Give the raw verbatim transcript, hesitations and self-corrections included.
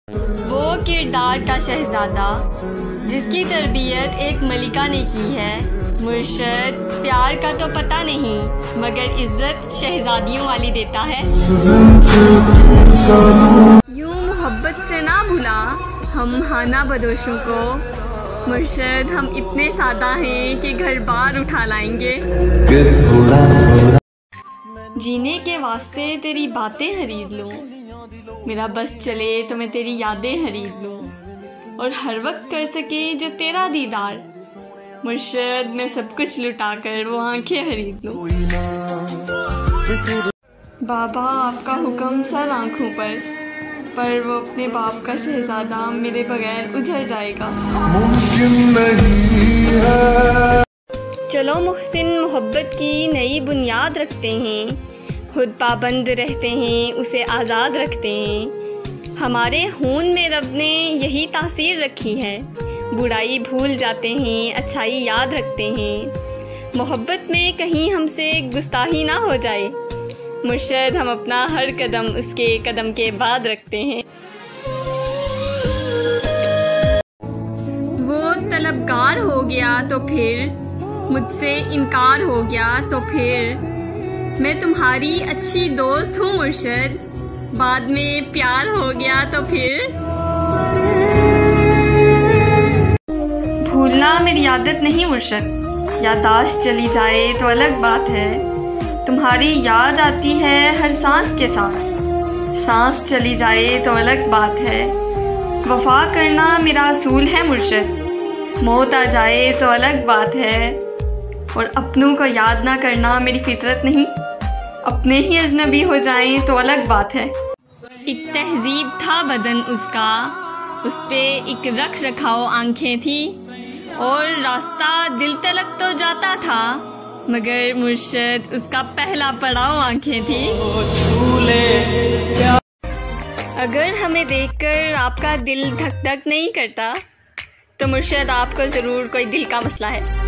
वो किरदार का शहजादा जिसकी तरबियत एक मलिका ने की है। मुर्शद प्यार का तो पता नहीं मगर इज्जत शहजादियों वाली देता है। यूं मोहब्बत से ना भुला हम हाना बदोशों को। मुर्शद हम इतने सादा हैं कि घर बार उठा लाएंगे। जीने के वास्ते तेरी बातें खरीद लूं, मेरा बस चले तो मैं तेरी यादें खरीद लूं और हर वक्त कर सके जो तेरा दीदार। मुर्शद मैं सब कुछ लुटा कर वो आंखें खरीद लूं। बाबा आपका हुक्म सर आंखों पर, पर वो अपने बाप का शहजादा मेरे बगैर उजड़ जाएगा। मुमकिन नहीं है। चलो मुहसिन मोहब्बत की नई बुनियाद रखते हैं, खुद पाबंद रहते हैं उसे आज़ाद रखते हैं। हमारे खून में रब ने यही तासीर रखी है, बुराई भूल जाते हैं अच्छाई याद रखते हैं। मोहब्बत में कहीं हमसे गुस्ताही ना हो जाए, मुर्शद हम अपना हर कदम उसके कदम के बाद रखते हैं। वो तलबगार हो गया तो फिर, मुझसे इनकार हो गया तो फिर, मैं तुम्हारी अच्छी दोस्त हूँ मुर्शद, बाद में प्यार हो गया तो फिर। भूलना मेरी आदत नहीं मुर्शद, यादाश्त चली जाए तो अलग बात है। तुम्हारी याद आती है हर सांस के साथ, सांस चली जाए तो अलग बात है। वफा करना मेरा असूल है मुर्शद, मौत आ जाए तो अलग बात है। और अपनों को याद ना करना मेरी फितरत नहीं, अपने ही अजनबी हो जाएं तो अलग बात है। एक तहजीब था बदन उसका, उस पे एक रख रखाव आंखें थी और रास्ता दिल तलक तो जाता था मगर मुर्शद उसका पहला पड़ाव आंखें थी। अगर हमें देखकर आपका दिल धक धक नहीं करता तो मुर्शद आपको जरूर कोई दिल का मसला है।